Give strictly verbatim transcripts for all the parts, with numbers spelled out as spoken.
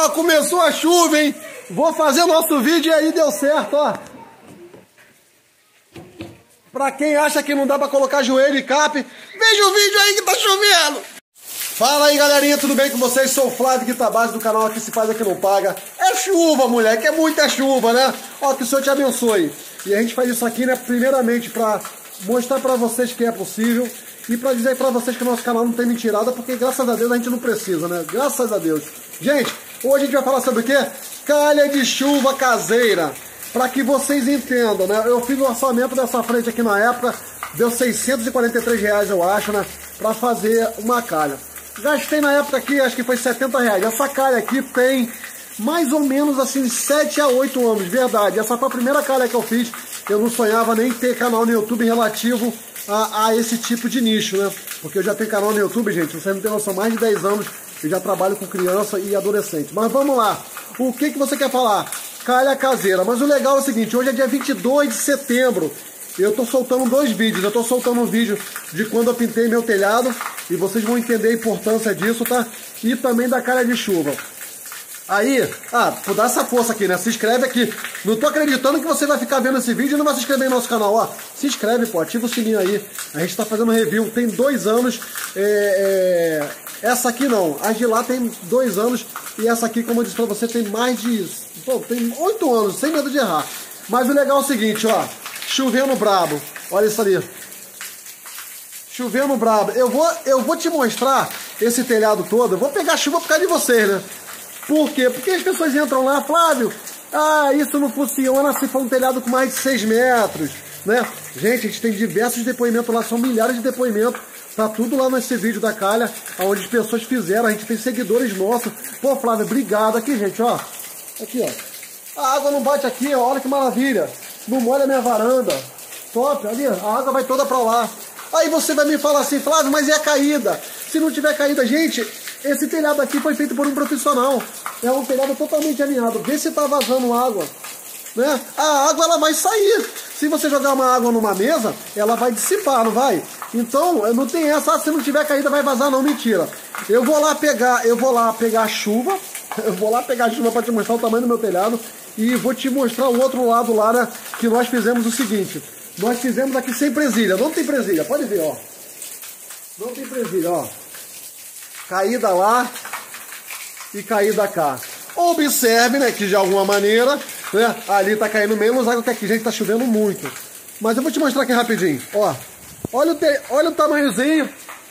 Ó, começou a chuva, hein? Vou fazer nosso vídeo e aí deu certo, ó. Pra quem acha que não dá pra colocar joelho e cap, veja o vídeo aí que tá chovendo. Fala aí, galerinha, tudo bem com vocês? Sou o Flávio Guitabase do canal Aqui Se Faz Aqui Não Paga. É chuva, moleque, é muita chuva, né? Ó, que o Senhor te abençoe. E a gente faz isso aqui, né, primeiramente pra mostrar pra vocês que é possível e pra dizer pra vocês que o nosso canal não tem mentirada, porque graças a Deus a gente não precisa, né? Graças a Deus. Gente, hoje a gente vai falar sobre o quê? Calha de chuva caseira. Pra que vocês entendam, né? Eu fiz o orçamento dessa frente aqui na época, deu seiscentos e quarenta e três reais, eu acho, né? Pra fazer uma calha. Gastei na época aqui, acho que foi setenta reais. Essa calha aqui tem mais ou menos assim sete a oito anos, verdade. Essa foi a primeira calha que eu fiz. Eu não sonhava nem ter canal no YouTube relativo a, a esse tipo de nicho, né? Porque eu já tenho canal no YouTube, gente, vocês não tem noção, mais de dez anos eu já trabalho com criança e adolescente. Mas vamos lá, o que, que você quer falar? Calha caseira, mas o legal é o seguinte, hoje é dia vinte e dois de setembro, eu tô soltando dois vídeos, eu tô soltando um vídeo de quando eu pintei meu telhado, e vocês vão entender a importância disso, tá? E também da calha de chuva. Aí, ah, por dar essa força aqui, né? Se inscreve aqui. Não tô acreditando que você vai ficar vendo esse vídeo e não vai se inscrever no nosso canal, ó. Se inscreve, pô, ativa o sininho aí. A gente tá fazendo review, tem dois anos. É, é... Essa aqui não, a de lá tem dois anos. E essa aqui, como eu disse pra você, tem mais de... Pô, tem oito anos, sem medo de errar. Mas o legal é o seguinte, ó. Chovendo brabo. Olha isso ali. Chovendo brabo. Eu vou, eu vou te mostrar esse telhado todo. Eu vou pegar chuva por causa de vocês, né? Por quê? Porque as pessoas entram lá, Flávio, ah, isso não funciona se for um telhado com mais de seis metros, né? Gente, a gente tem diversos depoimentos lá, são milhares de depoimentos, tá tudo lá nesse vídeo da calha, onde as pessoas fizeram, a gente tem seguidores nossos. Pô, Flávio, obrigado. Aqui, gente, ó, aqui, ó, a água não bate aqui, ó, olha que maravilha, não molha a minha varanda, top, ali, a água vai toda pra lá. Aí você vai me falar assim, Flávio, mas e a caída? Se não tiver caída, gente... Esse telhado aqui foi feito por um profissional. É um telhado totalmente alinhado. Vê se está vazando água, né? A água ela vai sair. Se você jogar uma água numa mesa, ela vai dissipar, não vai? Então, não tem essa, ah, se não tiver caída vai vazar, não, mentira. Eu vou lá pegar, eu vou lá pegar a chuva, eu vou lá pegar a chuva para te mostrar o tamanho do meu telhado e vou te mostrar o outro lado lá, né, que nós fizemos o seguinte. Nós fizemos aqui sem presilha. Não tem presilha, pode ver, ó. Não tem presilha, ó. Caída lá e caída cá. Observe, né, que de alguma maneira, né, ali tá caindo menos água que aqui, gente, tá chovendo muito. Mas eu vou te mostrar aqui rapidinho, ó. Olha o, te... Olha o tamanhozinho.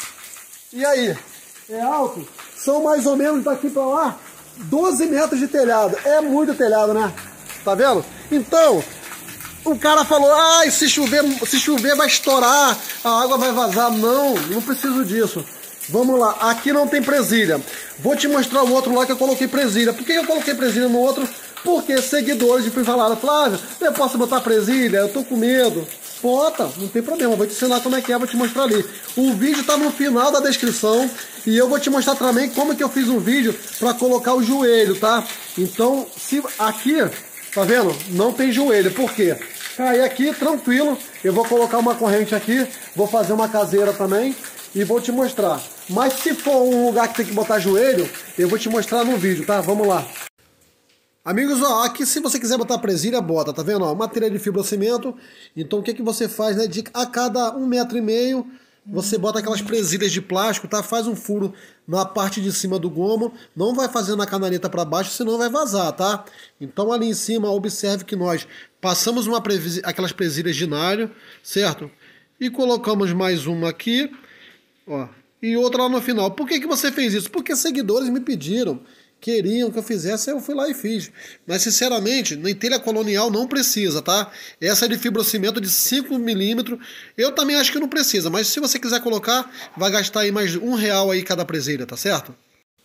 E aí? É alto? São mais ou menos daqui pra lá doze metros de telhado. É muito telhado, né? Tá vendo? Então, o cara falou, ah, se chover, se chover vai estourar, a água vai vazar. Não, não preciso disso. Vamos lá, aqui não tem presilha. Vou te mostrar o outro lá que eu coloquei presilha. Por que eu coloquei presilha no outro? Porque seguidores de falaram, Flávio, eu posso botar presilha? Eu tô com medo. Bota, não tem problema, vou te ensinar como é que é, vou te mostrar ali. O vídeo tá no final da descrição e eu vou te mostrar também como que eu fiz um vídeo para colocar o joelho, tá? Então, se aqui, tá vendo? Não tem joelho, por quê? Aí aqui, tranquilo, eu vou colocar uma corrente aqui, vou fazer uma caseira também e vou te mostrar. Mas se for um lugar que tem que botar joelho, eu vou te mostrar no vídeo, tá? Vamos lá. Amigos, ó, aqui se você quiser botar presilha, bota, tá vendo? Ó, matéria de fibrocimento. Então o que que você faz, né? De, a cada um metro e meio, você bota aquelas presilhas de plástico, tá? Faz um furo na parte de cima do gomo. Não vai fazer na canaleta para baixo, senão vai vazar, tá? Então ali em cima, observe que nós passamos uma presilha, aquelas presilhas de nylon, certo? E colocamos mais uma aqui, ó. E outra lá no final. Por que que você fez isso? Porque seguidores me pediram, queriam que eu fizesse, eu fui lá e fiz. Mas, sinceramente, na telha colonial não precisa, tá? Essa é de fibrocimento de cinco milímetros. Eu também acho que não precisa, mas se você quiser colocar, vai gastar aí mais um real aí cada presilha, tá certo?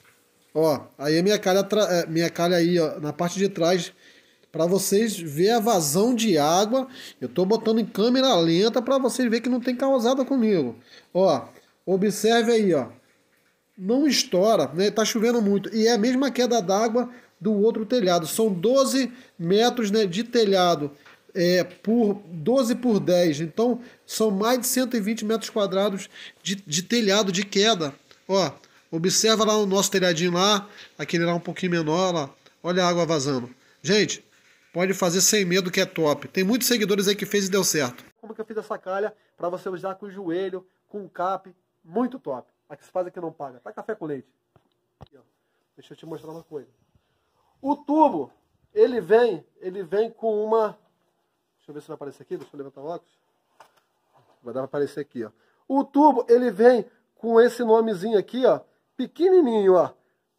Ó, aí a minha calha, minha calha aí, ó, na parte de trás, para vocês verem a vazão de água. Eu tô botando em câmera lenta para vocês verem que não tem causada comigo. Ó, observe aí, ó. Não estoura, né? Tá chovendo muito. E é a mesma queda d'água do outro telhado. São doze metros, né, de telhado, é, por doze por dez. Então, são mais de cento e vinte metros quadrados de, de telhado de queda. Ó, Observa lá o nosso telhadinho lá, aquele lá um pouquinho menor lá. Olha a água vazando. Gente, pode fazer sem medo que é top. Tem muitos seguidores aí que fez e deu certo. Como que eu fiz essa calha para você usar com o joelho, com o cap, muito top. Aqui se faz aqui não paga. Tá café com leite. Aqui, ó. Deixa eu te mostrar uma coisa. O tubo, ele vem, ele vem com uma... Deixa eu ver se vai aparecer aqui, deixa eu levantar o óculos. Vai dar pra aparecer aqui, ó. O tubo, ele vem com esse nomezinho aqui, ó, pequenininho, ó.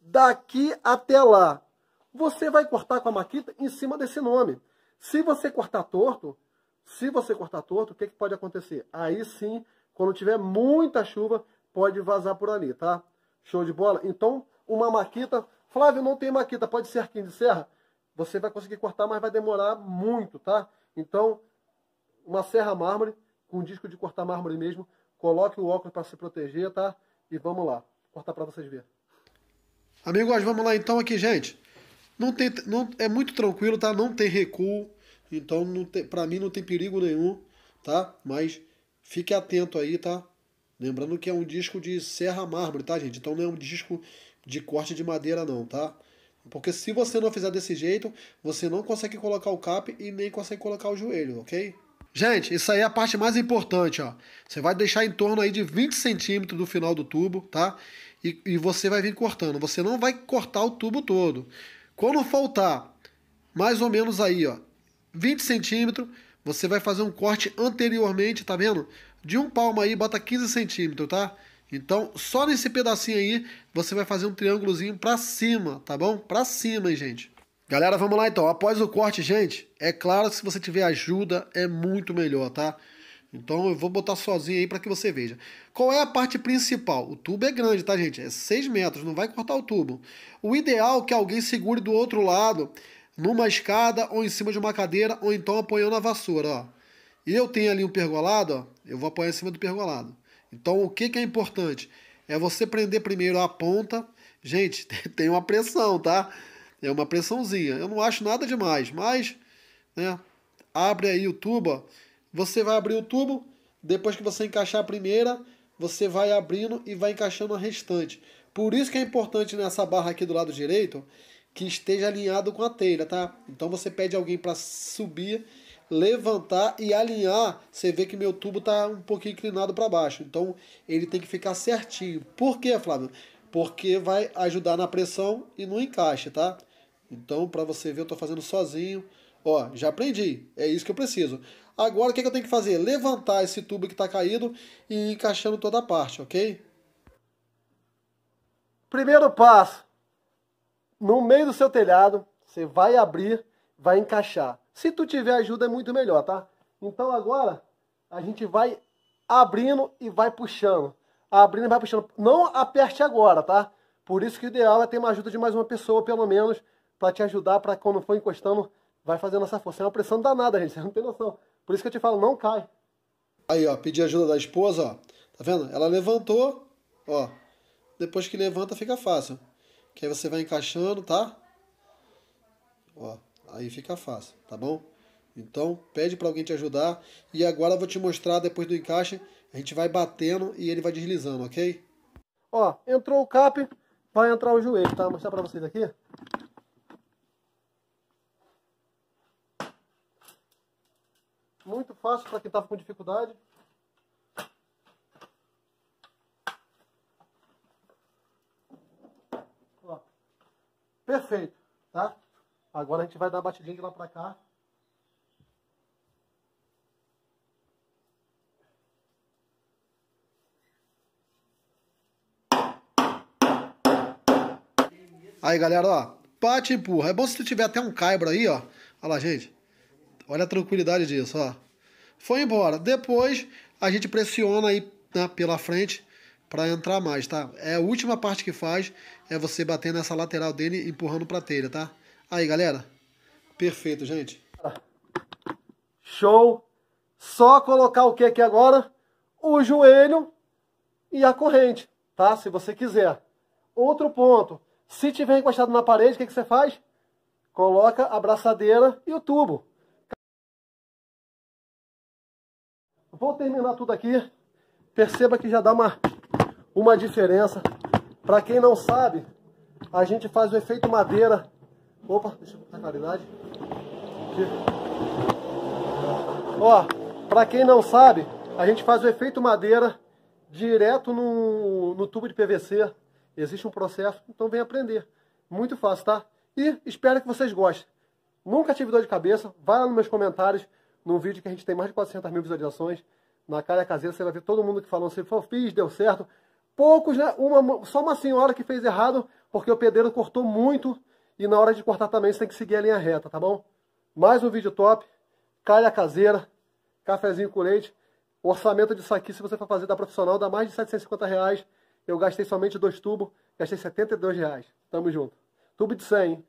Daqui até lá. Você vai cortar com a maquita em cima desse nome. Se você cortar torto, se você cortar torto, o que, que pode acontecer? Aí sim, quando tiver muita chuva, pode vazar por ali, tá? Show de bola? Então, uma maquita... Flávio, não tem maquita, pode ser arquinho de serra? Você vai conseguir cortar, mas vai demorar muito, tá? Então, uma serra mármore, com disco de cortar mármore mesmo, coloque o óculos para se proteger, tá? E vamos lá, cortar para vocês verem. Amigos, vamos lá então aqui, gente. Não tem, não, é muito tranquilo, tá? Não tem recuo, então não tem, pra mim não tem perigo nenhum, tá? Mas fique atento aí, tá? Lembrando que é um disco de serra mármore, tá, gente? Então não é um disco de corte de madeira não, tá? Porque se você não fizer desse jeito, você não consegue colocar o cap e nem consegue colocar o joelho, ok? Gente, isso aí é a parte mais importante, ó. Você vai deixar em torno aí de vinte centímetros do final do tubo, tá? E, e você vai vir cortando. Você não vai cortar o tubo todo. Quando faltar mais ou menos aí, ó, vinte centímetros, você vai fazer um corte anteriormente, tá vendo? De um palmo aí, bota quinze centímetros, tá? Então, só nesse pedacinho aí, você vai fazer um triângulozinho pra cima, tá bom? Pra cima, hein, gente. Galera, vamos lá então. Após o corte, gente, é claro que se você tiver ajuda, é muito melhor, tá? Então eu vou botar sozinho aí para que você veja. Qual é a parte principal? O tubo é grande, tá, gente? É seis metros, não vai cortar o tubo. O ideal é que alguém segure do outro lado, numa escada ou em cima de uma cadeira, ou então apoiando a vassoura, ó. E eu tenho ali um pergolado, ó, eu vou apoiar em cima do pergolado. Então o que, que é importante? É você prender primeiro a ponta. Gente, tem uma pressão, tá? É uma pressãozinha. Eu não acho nada demais, mas, né, abre aí o tubo, ó. Você vai abrir o tubo, depois que você encaixar a primeira, você vai abrindo e vai encaixando a restante. Por isso que é importante nessa barra aqui do lado direito, que esteja alinhado com a telha, tá? Então você pede alguém para subir, levantar e alinhar. Você vê que meu tubo tá um pouquinho inclinado para baixo. Então ele tem que ficar certinho. Por quê, Flávio? Porque vai ajudar na pressão e no encaixe, tá? Então, para você ver, eu tô fazendo sozinho. Ó, já aprendi. É isso que eu preciso. Agora, o que, que eu tenho que fazer? Levantar esse tubo que está caído e ir encaixando toda a parte, ok? Primeiro passo. No meio do seu telhado, você vai abrir, vai encaixar. Se tu tiver ajuda, é muito melhor, tá? Então, agora, a gente vai abrindo e vai puxando. Abrindo e vai puxando. Não aperte agora, tá? Por isso que o ideal é ter uma ajuda de mais uma pessoa, pelo menos, para te ajudar, para quando for encostando, vai fazendo essa força. É uma pressão danada, gente. Você não tem noção. Por isso que eu te falo, não cai. Aí, ó, pedi ajuda da esposa, ó. Tá vendo? Ela levantou, ó. Depois que levanta, fica fácil. Que aí você vai encaixando, tá? Ó, aí fica fácil, tá bom? Então, pede pra alguém te ajudar. E agora eu vou te mostrar, depois do encaixe, a gente vai batendo e ele vai deslizando, ok? Ó, entrou o cap, vai entrar o joelho, tá? Vou mostrar pra vocês aqui. Muito fácil para quem estava com dificuldade. Ó, perfeito, tá? Agora a gente vai dar uma batidinha de lá para cá. Aí, galera, ó, bate e empurra. É bom se tu tiver até um caibro aí, ó. Olha lá, gente. Olha a tranquilidade disso, ó. Foi embora. Depois a gente pressiona aí, né, pela frente para entrar mais, tá? É a última parte que faz, é você bater nessa lateral dele e empurrando pra telha, tá? Aí, galera. Perfeito, gente. Show. Só colocar o que aqui agora? O joelho e a corrente, tá? Se você quiser. Outro ponto. Se tiver encostado na parede, o que, que você faz? Coloca a braçadeira e o tubo. Vou terminar tudo aqui. Perceba que já dá uma, uma diferença. Para quem não sabe, a gente faz o efeito madeira. Opa, deixa eu botar a claridade. Aqui. Ó, para quem não sabe, a gente faz o efeito madeira direto no, no tubo de P V C. Existe um processo, então vem aprender. Muito fácil, tá? E espero que vocês gostem. Nunca tive dor de cabeça. Vai lá nos meus comentários, num vídeo que a gente tem mais de quatrocentas mil visualizações. Na Calha Caseira, você vai ver todo mundo que falando assim, "Pô, fiz, deu certo." Poucos, né? Uma, só uma senhora que fez errado, porque o pedreiro cortou muito. E na hora de cortar também, você tem que seguir a linha reta, tá bom? Mais um vídeo top. Calha Caseira. Cafezinho com leite. Orçamento disso aqui, se você for fazer da profissional, dá mais de setecentos e cinquenta reais. Eu gastei somente dois tubos, gastei setenta e dois reais. Tamo junto. Tubo de cem, hein?